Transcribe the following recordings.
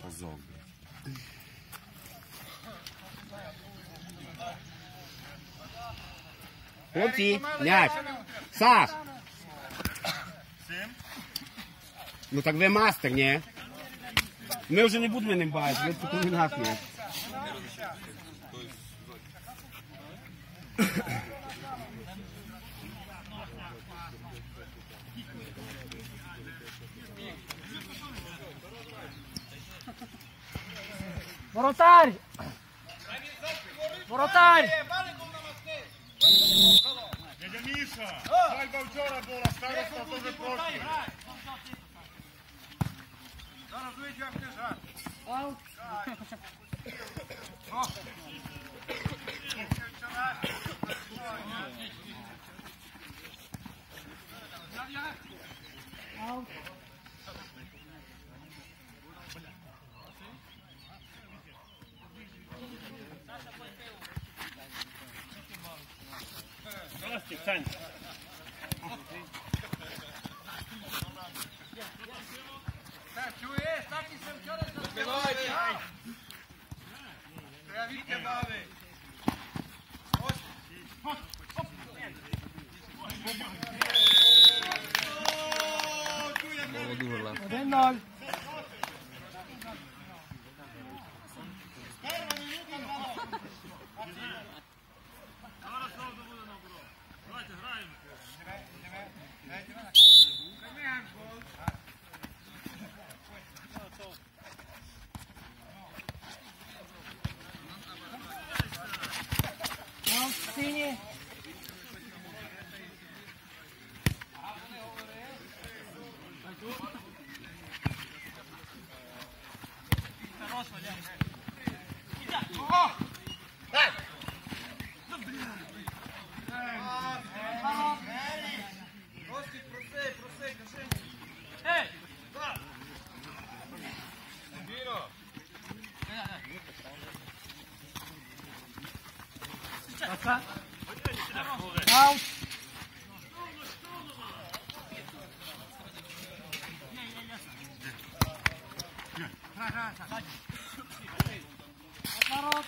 Позор. Хлопці, м'яч. Саш. Ну так ви мастер, ні? Ми вже не будемо ним бачити, ви тут нас м'яч. Воротарь! Воротарь! Дядя Міша, сальба вчора була, староста теж проти. Зараз вийдь, як ти жар. Аут! Аут! Костик, Сань. Чуєш, так і все вчора забивайте. Треба відкидати. Дуже 1-0. Давайте граємо. Аут, синій. Аут. Отворот.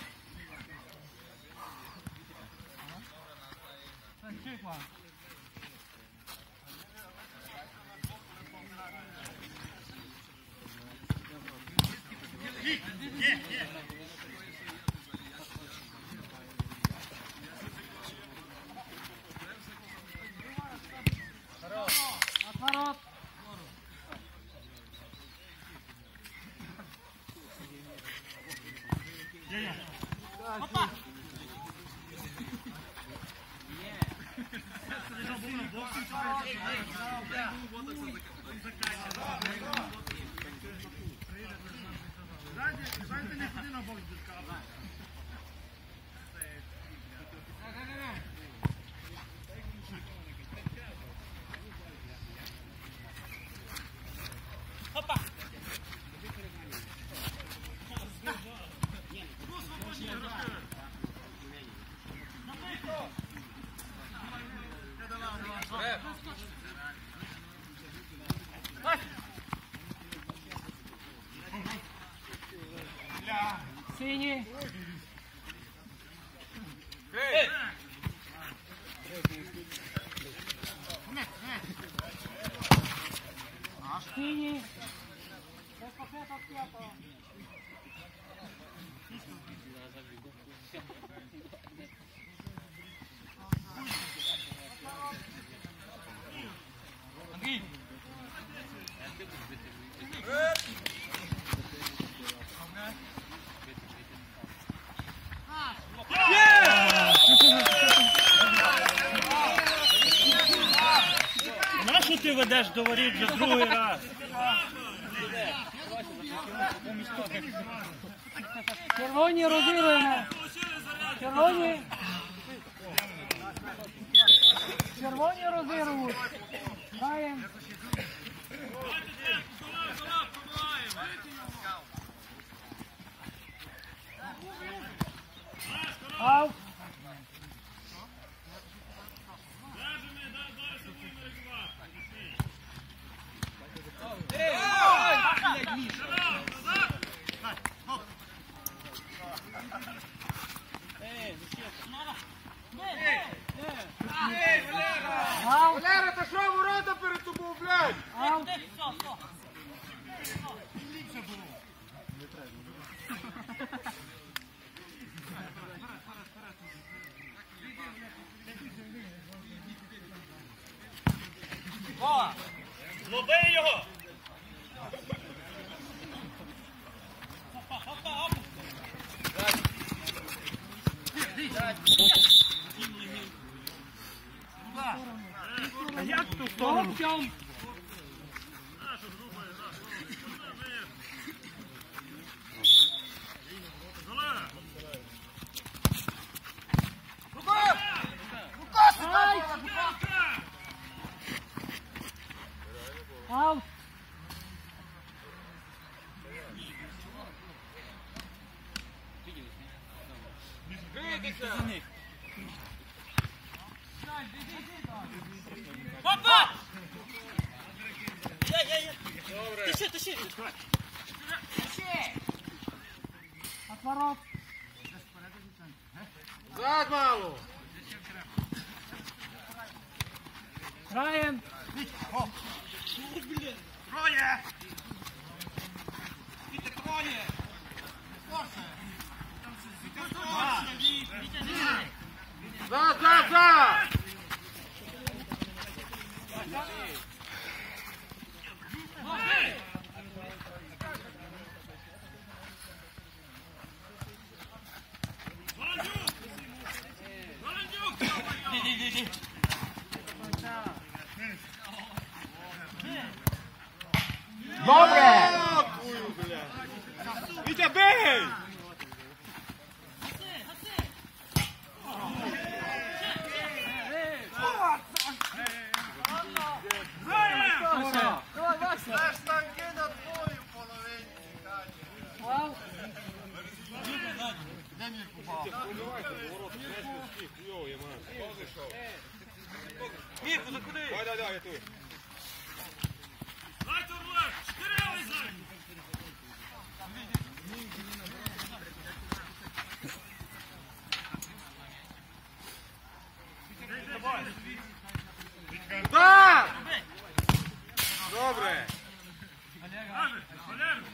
Отворот. Опа! Зайди не ходи на бок, дідка. Синій. Синій. Естафета от п'ятого. Андрій. Нащо ти ведеш до воріт вже другий раз? Червоні розігруємо. Червоні. Червоні розігрують. Граємо. Аут. Аут. Лови його! А як ту сторону? Аут. Папа! Тиши! Отворот. Зад мало! Граєм. Троє! Зад! Добре! Вітя, бей! Аут. Мірку, за куди? Дай, я тут. Дай Турлак! Кирилий зай! Так! Добре! Валер!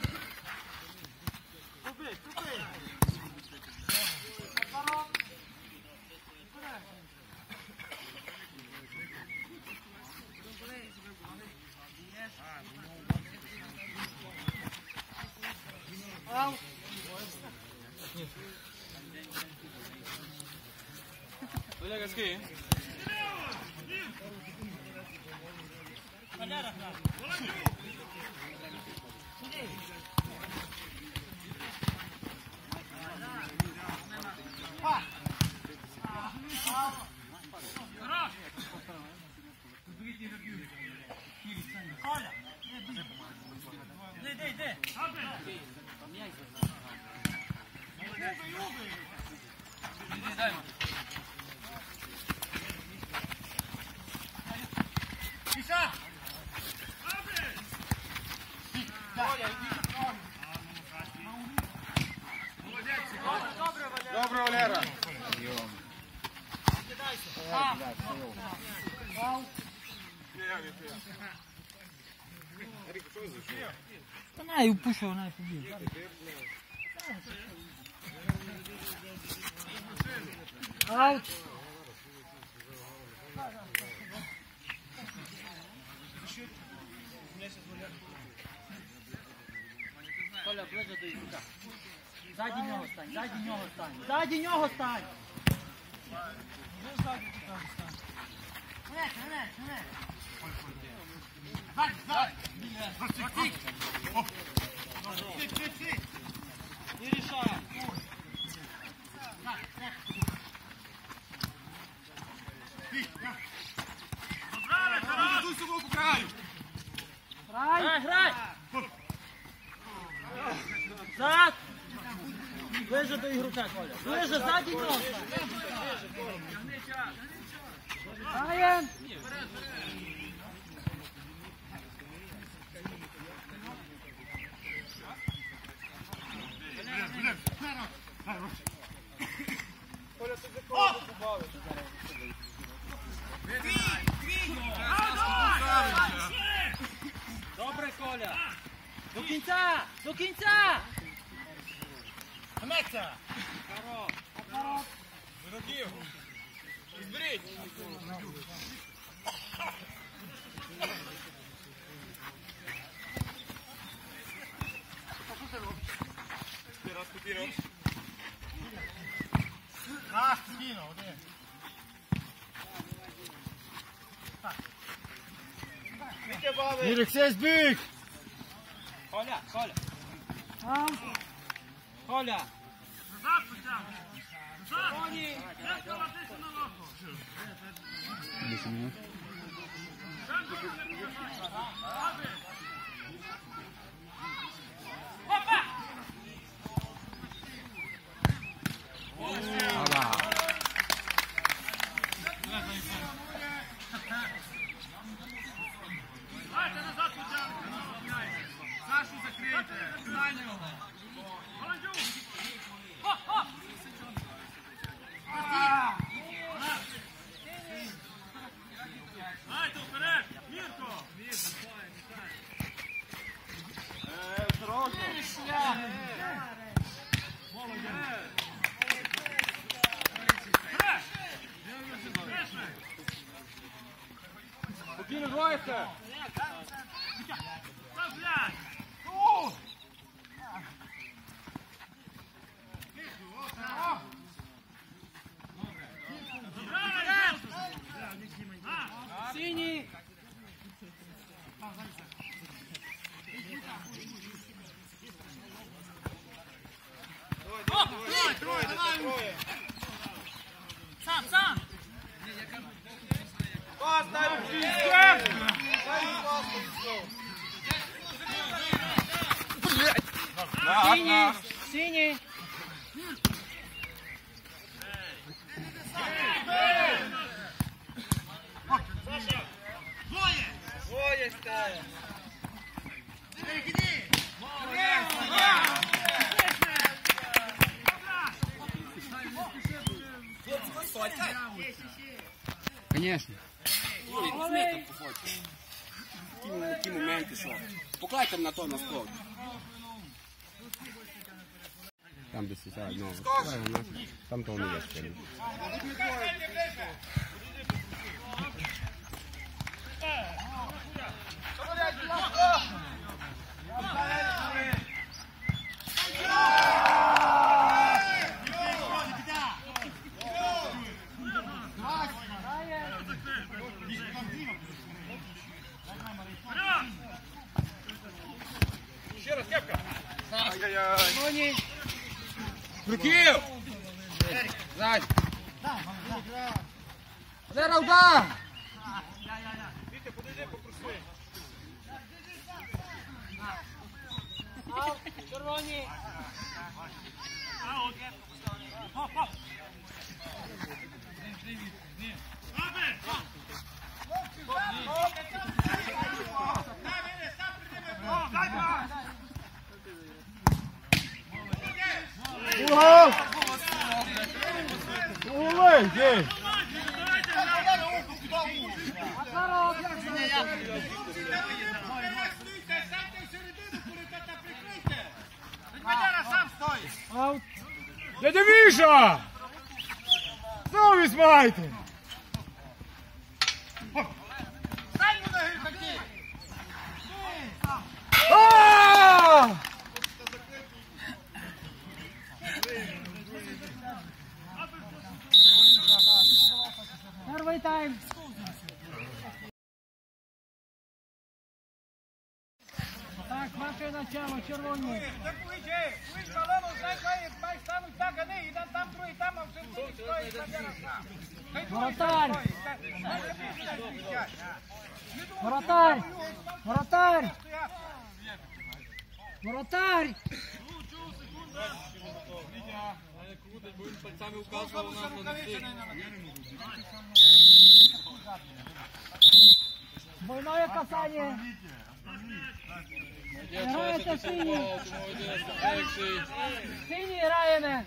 Аут. Добре, Валера! Аут. Та най упушив, най побіг. Аут. Коля, ближче до Ісука. Ззаді нього стань. Ззаді нього стань. Не рішай. Дуй собою по краю! Грай. Зад. Ближче до ігрока, Коля. Ближче, ззаді нього стань. Граєм. Коля! До кінця! До кінця! Гнеться! Вироків! Зберіть! Спокійно. Спокійно, один. Ірик, сесь бік! Коля, Коля! Аут. Коля! Сашу закрийте! Дайте вперед! Мірко! Спокійно, двоєте! Синій. Троє! Сам, сам! Пас дай у фізик! Синій. Синій. Двоє стає! Конечно. Ой, візьми там походьте. Ті моменти, що. Покладьте на то на склад. Там десь сядь, ну. Там того не є ще. Ще раз, кепка! Синій. Руків! Зай! Зараз удар! Вітя, подойди, попроси. Аут. Червоні. Улей, є! Аут. Дядя Міша! Совість майте! Перший тайм. Так, ваше начало, червоні. Воротарь. Воротарь. Воротарь. Воротарь. Двойное касание. Граєте синій. Синій граємо.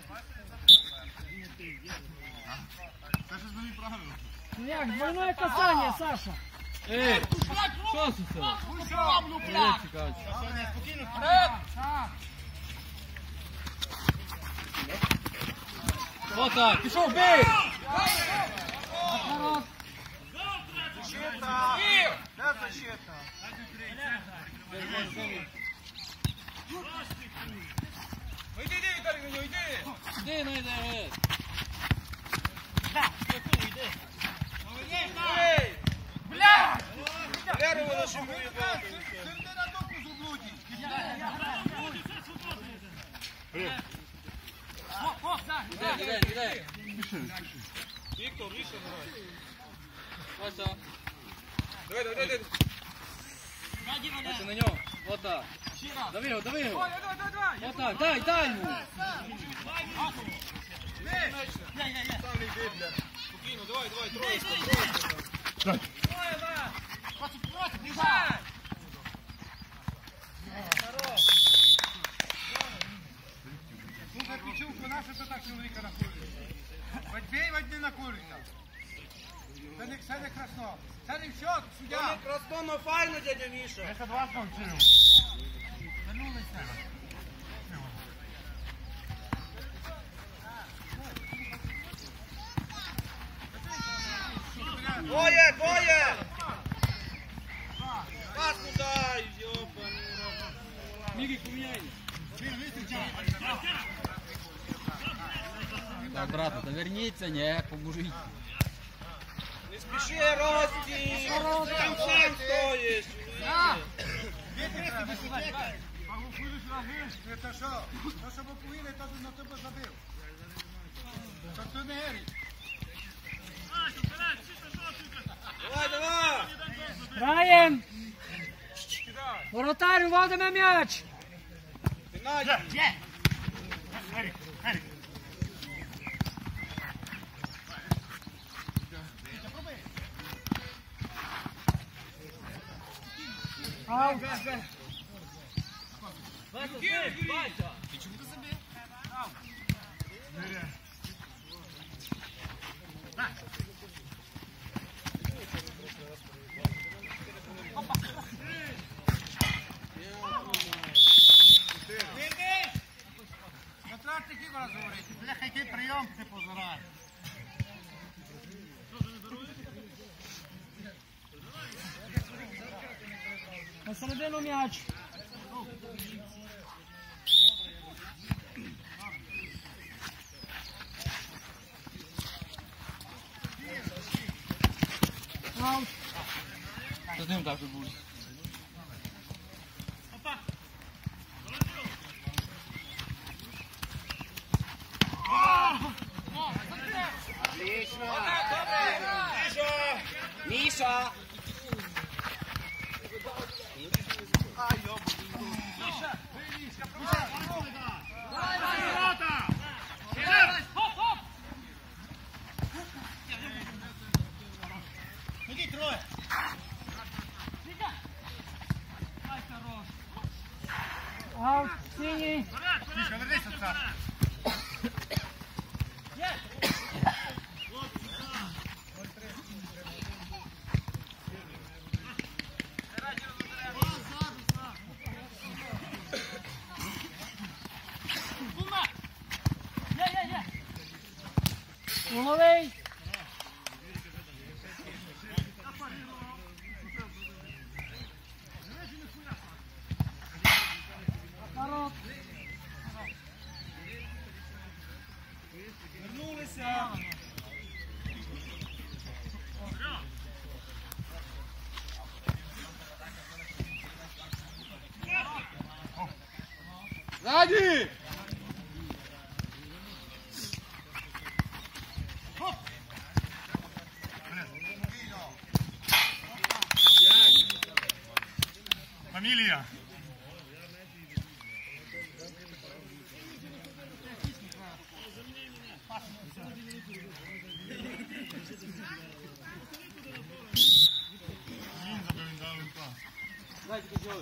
Ну як, двойное касание, Саша. Що це? Отак, пішов, бий! Іди, ну йди. Іде. Віктор, давай. Ось так. Давай. Ось на нього. Вот так. Дави його. Вот так, дай йому. Спокійно, давай, троєчка. Слухай, Пічулко, нащо ти так чоловіка накурюєш? Водь не накурюйся. Це не красно. Це не все, суддя. Не красно, но файно, дядя Міша. Я тебе вас навчив. Вернулися. Двоє! Паску дай, ёбаный. Мігік, поміняй. Так, брата, та верніться, ні, поможіть. Не спіши, Рості! Там сам стоїш! Це що? То, що поповіли, то на тебе забив. То ти не герій. Давай! Граєм! Воротар, уводимо м'яч! Ау! Контракт який раз говорить? Бляха, який прийом ти позирає. На середину м'яч! Аут! З ним так буде. Отлично! Міша! Аут! Синій! Міша, вернись отца. Угловий! Ворот! Вернулися! Ззаді! Фамілія. Він забив, він дав пас. Давайте, козьови.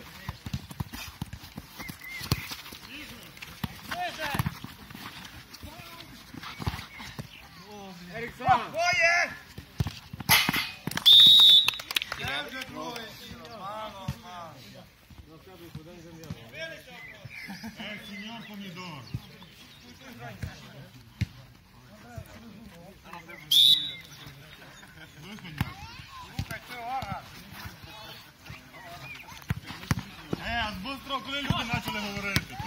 Еріксон! Двоє! Де вже двоє? Мало. Signor Pomidoro. А швидко, коли люди почали говорити.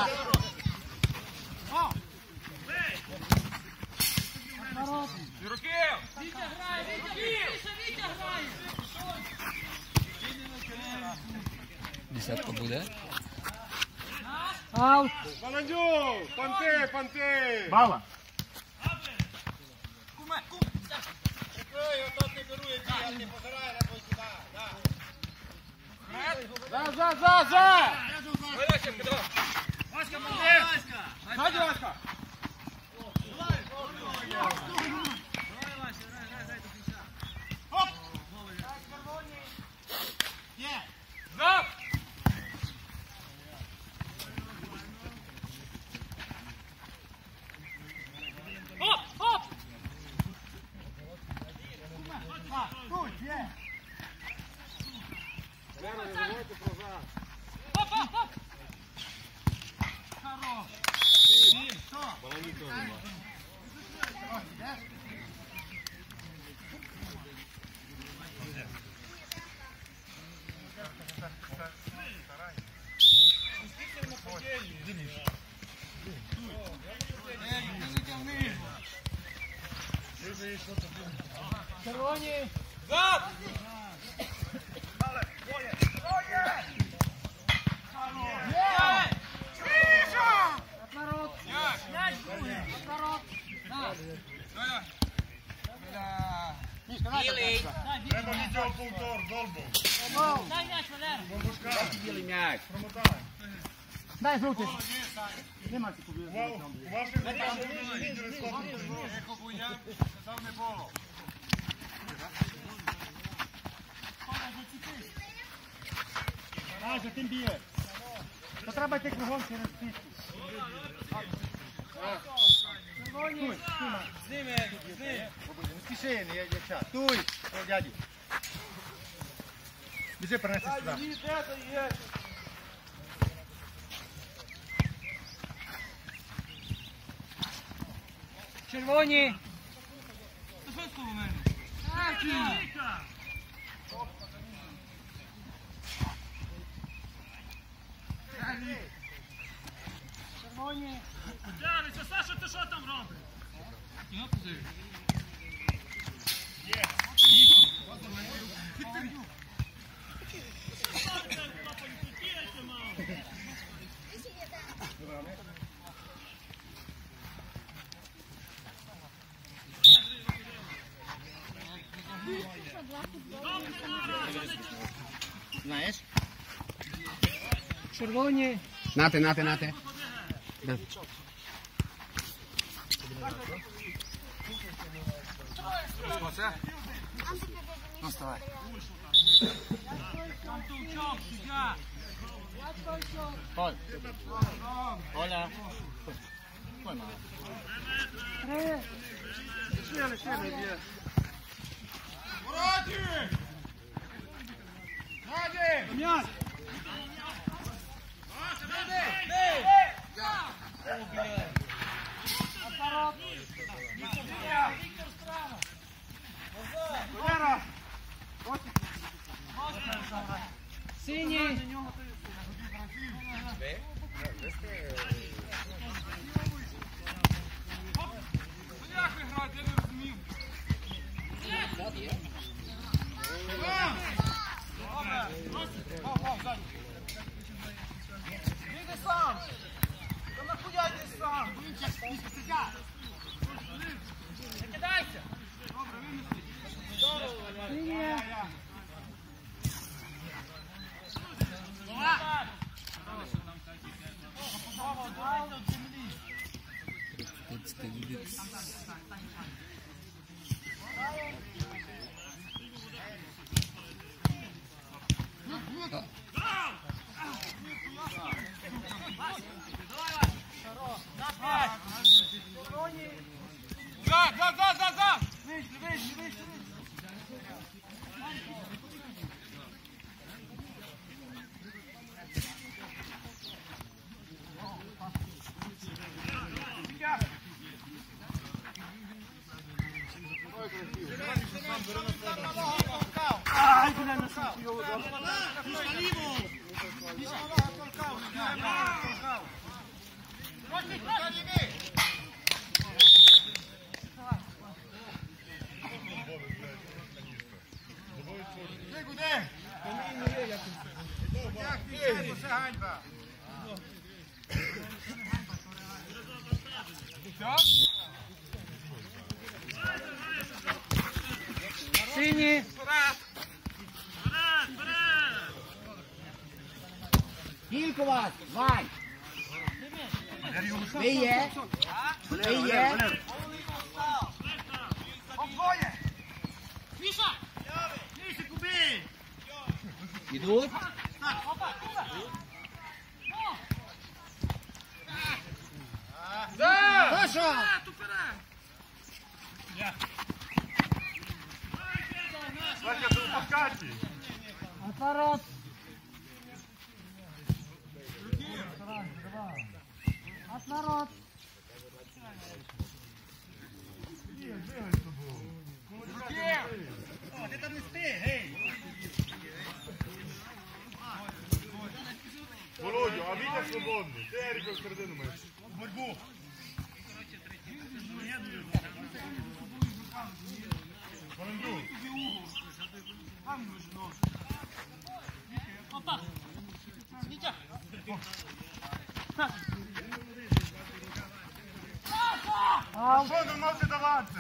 Вітя грає! Вітя грає! Десятка буде. Аут! Баландю! Панти! Бала! За! Васька, молодець! Сзади, Васька! Червоні! Отворот! Отворот! Треба відеоповтор, Долбов. Дай м'яч, Валера! Білий м'яч. Дай жовтий! Нема ти побіг. У ваших руках лідери схопили. Сказав не було. Ася, тим б'є. То треба йти кругом через пічку. Червоні! Не спіши, не час. Туй, дядю. Біжи, принеси сюди. Червоні! Червоні! Дивіться, Саша, ти що там робиш? Знаєш? Червоні! Нате. Ну, вставай. Холь. Оля. Три! М'яч! Отворот! Валера! Синій! Іди сам! Та нахуя йди сам? Не кидайся! Синій! За! Вийшли! толкав, не толкав. Далі ви. Ти куди? Як ти, це ганьба. Сині. Скільки вас? Вань! Ви є? Ви є? Обоє. Ідуть? Саша! Сашка, ти в подкаті. Отворот. Отворот. Бігай з тобою. О, ти там не спи, гей. Володю, а Вітя свободний. Ти Еріка в середину маєш. Борьбу. Валентин. Ау. Що не можете давати?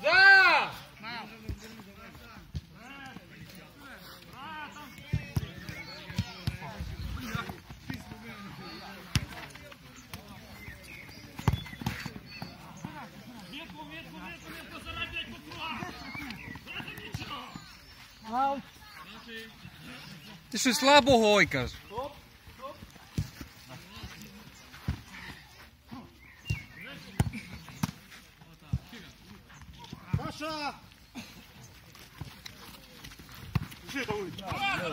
Ау. Ти щось слабо гойкаш. Саша. Пішли, та вулиця.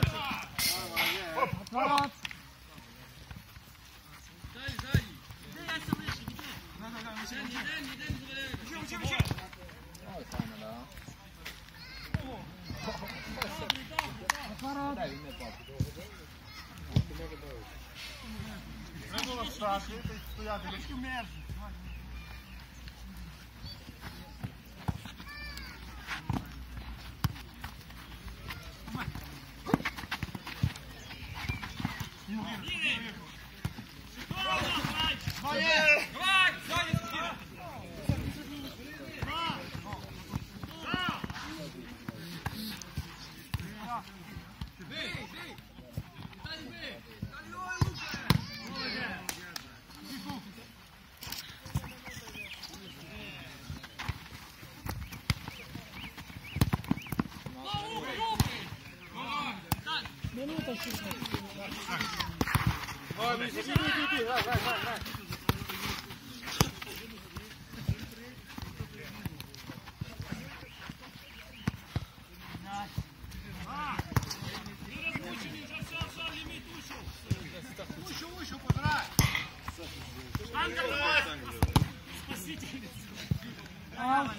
Отворот. Отворот. Не було стати, ти стояти, лишки мерзли. Ушу, позирай. Ау.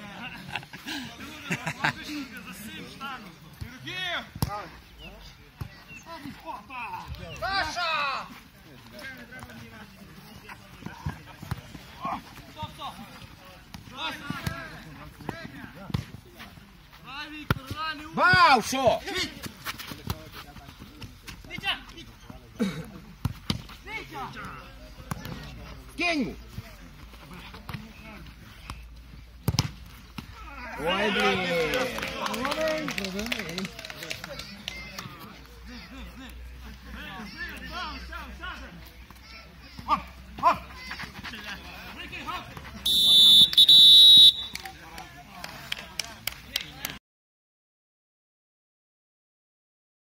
Юрків. Саша. Вау, що? Кинь му! Ой, блін!